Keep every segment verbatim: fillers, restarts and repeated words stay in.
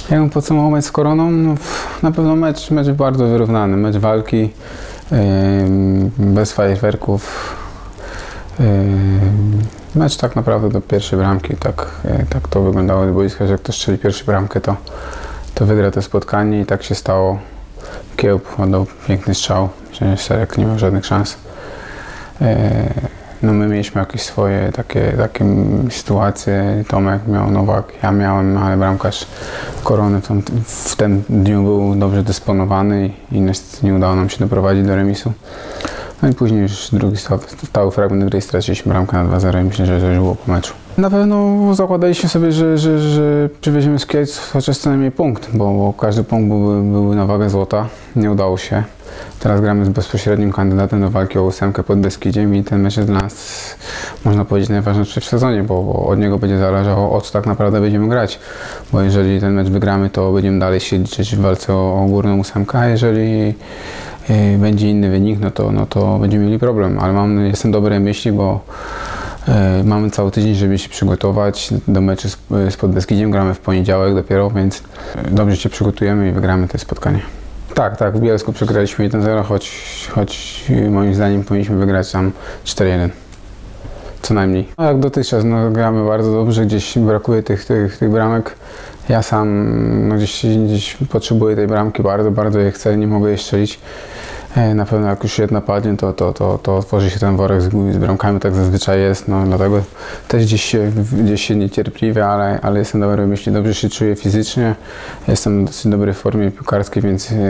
Jakbym podsumował mecz z Koroną, no, na pewno mecz, mecz bardzo wyrównany, mecz walki, yy, bez fajerwerków. Yy, mecz tak naprawdę do pierwszej bramki, tak, yy, tak to wyglądało z boiska, że jak ktoś strzeli pierwszą bramkę, to, to wygra to spotkanie i tak się stało. Kiełb oddał piękny strzał, że Serek nie miał żadnych szans. Yy, No my mieliśmy jakieś swoje takie, takie sytuacje, Tomek miał, Nowak, ja miałem, ale bramkarz Korony w, w tym dniu był dobrze dysponowany i niestety nie udało nam się doprowadzić do remisu. No i później już drugi stały fragment gry i straciliśmy bramkę na dwa zero i myślę, że to już było po meczu. Na pewno zakładaliśmy sobie, że, że, że przywieziemy z Kielc chociaż co najmniej punkt, bo, bo każdy punkt byłby, byłby na wagę złota. Nie udało się. Teraz gramy z bezpośrednim kandydatem do walki o ósemkę pod Beskidziem i ten mecz jest dla nas, można powiedzieć, najważniejszy w sezonie, bo, bo od niego będzie zależało, o co tak naprawdę będziemy grać. Bo jeżeli ten mecz wygramy, to będziemy dalej się liczyć w walce o, o górną ósemkę, a jeżeli y, będzie inny wynik, no to, no to będziemy mieli problem. Ale mam, jestem dobrej myśli, bo y, mamy cały tydzień, żeby się przygotować do meczu z, z Podbeskidziem. Gramy w poniedziałek dopiero, więc dobrze się przygotujemy i wygramy to spotkanie. Tak, tak, w Bielsku przegraliśmy jeden zero, choć, choć moim zdaniem powinniśmy wygrać tam cztery jeden. Co najmniej. No jak dotychczas, no, gramy bardzo dobrze, gdzieś brakuje tych, tych, tych bramek. Ja sam no, gdzieś, gdzieś potrzebuję tej bramki bardzo, bardzo je chcę, nie mogę je strzelić. Na pewno jak już jedna padnie, to, to, to, to otworzy się ten worek z, z bramkami, tak zazwyczaj jest, no dlatego też gdzieś się, gdzieś się niecierpliwie, ale, ale jestem dobrej myśli, dobrze się czuję fizycznie, jestem w dosyć dobrej formie piłkarskiej, więc yy,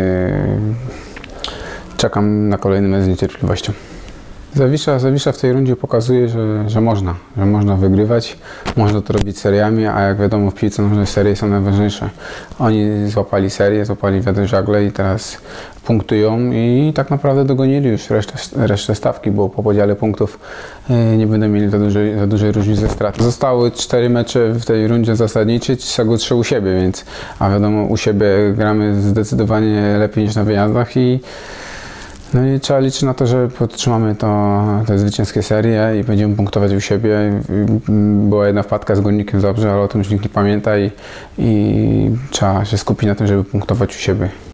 czekam na kolejny mecz z niecierpliwością. Zawisza, Zawisza w tej rundzie pokazuje, że, że można, że można wygrywać, można to robić seriami, a jak wiadomo w piłce nożnej serie są najważniejsze. Oni złapali serię, złapali wiatr żagle i teraz punktują i tak naprawdę dogonili już resztę, resztę stawki, bo po podziale punktów nie będą mieli za dużej, za dużej różnicy strat. Zostały cztery mecze w tej rundzie zasadniczej, z czego trzy u siebie, więc a wiadomo u siebie gramy zdecydowanie lepiej niż na wyjazdach i no i trzeba liczyć na to, że podtrzymamy to, te zwycięskie serie i będziemy punktować u siebie. Była jedna wpadka z Górnikiem Zabrze, ale o tym już nikt nie pamięta i, i trzeba się skupić na tym, żeby punktować u siebie.